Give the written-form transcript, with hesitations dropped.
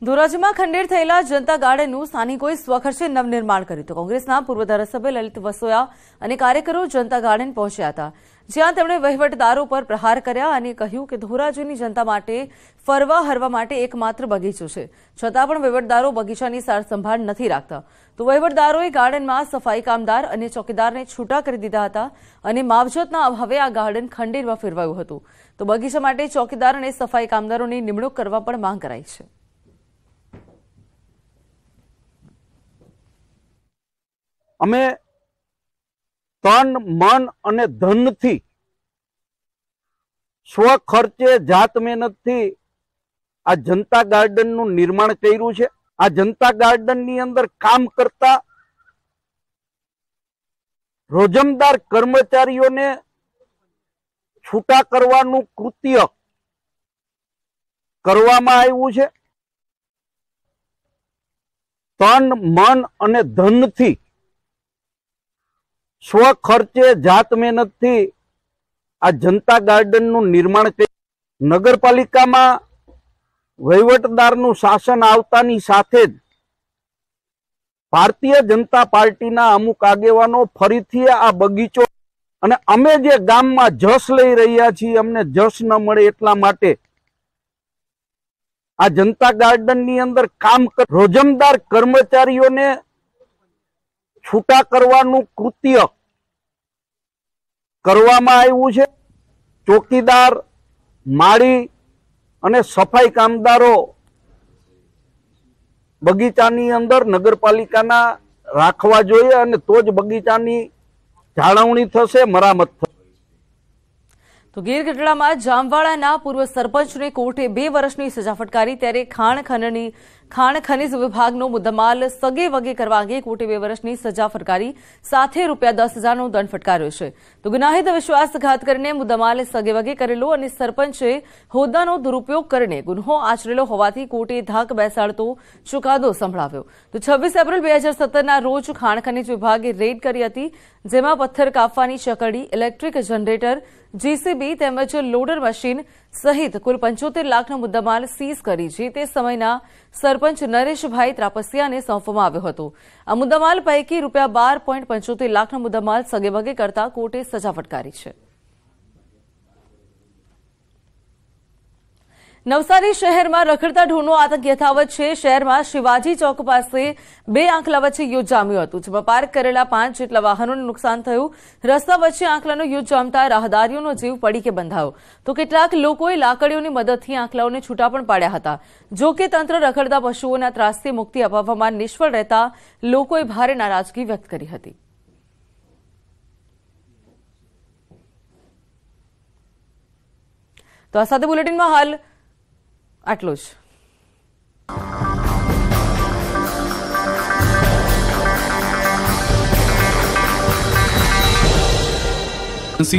ધોરાજીમાં ખંડેર થયેલા જનતા ગાર્ડનનું સ્થાનિકોએ સ્વખર્ચે નવનિર્માણ કર્યું હતું। કોંગ્રેસના પૂર્વ ધારાસભ્ય લલિત વસોયા અને કાર્યકરો જનતા ગાર્ડન પહોંચ્યા હતા, જ્યાં તેમણે વહીવટદારો પર પ્રહાર કર્યા અને કહ્યું કે ધોરાજીની જનતા માટે ફરવા હરવા માટે એકમાત્ર બગીચો છે, છતાં પણ વહીવટદારો બગીચાની સાર સંભાળ નથી રાખતા। તો વહીવટદારોએ ગાર્ડનમાં સફાઈ કામદાર અને ચોકીદારને છૂટા કરી દીધા હતા અને માવજતના અભાવે આ ગાર્ડન ખંડેરમાં ફેરવાયું હતું। તો બગીચા માટે ચોકીદાર અને સફાઈ કામદારોની નિમણૂક કરવા પણ માંગ કરાઈ છે। અમે તન મન અને ધનથી સ્વખર્ચે જાત મહેનતથી આ જનતા ગાર્ડનનું નિર્માણ કર્યું છે। આ જનતા ગાર્ડનની અંદર કામ કરતા રોજમદાર કર્મચારીઓને છૂટા કરવાનું કૃત્ય કરવામાં આવ્યું છે। તન મન અને ધનથી સ્વખર્ચે જાત મહેનતથી આ જનતા ગાર્ડનનું નિર્માણ કર્યું। નગરપાલિકામાં વહીવટદારનું શાસન આવતાની સાથે જ ભારતીય જનતા પાર્ટીના અમુક આગેવાનો ફરીથી આ બગીચો અને અમે જે ગામમાં જશ લઈ રહ્યા છીએ, અમને જશ ન મળે એટલા માટે આ જનતા ગાર્ડનની અંદર કામ રોજમદાર કર્મચારીઓને છૂટા કરવાનું કૃત્ય કરવામાં આવ્યું છે। ચોકીદાર, માળી અને સફાઈ કામદારો બગીચાની અંદર નગરપાલિકાના રાખવા જોઈએ અને તો જ બગીચાની જાળવણી થશે, મરામત થશે। તો ગીર ગઢડામાં જામવાડાના પૂર્વ સરપંચને કોર્ટે 2 વર્ષની સજા ફટકારી, ત્યારે ખાણ ખનીજ વિભાગનો મુદ્દામાલ સગે વગે કરવા અંગે કોર્ટે 2 વર્ષની સજા ફટકારી, સાથે ₹10,000નો દંડ ફટકાર્યો છે। તો ગુનાહિત વિશ્વાસઘાત કરીને મુદ્દામાલ સગે વગે કરેલો અને સરપંચે હોદ્દાનો દુરુપયોગ કરીને ગુન્હો આચરેલો હોવાથી કોર્ટે ધાક બેસાડતો ચુકાદો સંભળાવ્યો। તો 26 એપ્રિલ 2017ના રોજ ખાણ ખનીજ વિભાગે રેડ કરી હતી, જેમાં પથ્થર કાપવાની ચકડી, ઇલેક્ટ્રિક જનરેટર, જીસીબી તેમજ લોડર મશીન સહિત કુલ 75 લાખનો મુદ્દામાલ સીઝ કરી જે તે સમયના સરપંચ નરેશભાઈ ત્રાપસિયાને સોંપવામાં આવ્યો હતો। આ મુદ્દામાલ પૈકી ₹12.75 લાખનો મુદ્દામાલ સગેવગે કરતા કોર્ટે સજા ફટકારી છે। નવસારી શહેરમાં રખડતા ઢોરનો આતંક યથાવત છે। શહેરમાં શિવાજી ચોક પાસે 2 આંખલા વચ્ચે યુદ્ધ જામ્યું હતું, જેમાં પાર્ક કરેલા 5 જેટલા વાહનોને નુકસાન થયું। રસ્તા વચ્ચે આંખલાનો યુદ્ધ જામતા રાહદારીઓનો જીવ પડીકે બંધાયો, તો કેટલાક લોકોએ લાકડીઓની મદદથી આંખલાઓને છૂટા પણ પાડ્યા હતા। જો કે તંત્ર રખડતા પશુઓના ત્રાસથી મુક્તિ અપાવવામાં નિષ્ફળ રહેતા લોકોએ ભારે નારાજગી વ્યક્ત કરી હતી। તો આ સાથે બુલેટિનમાં હાલ આટલું જ।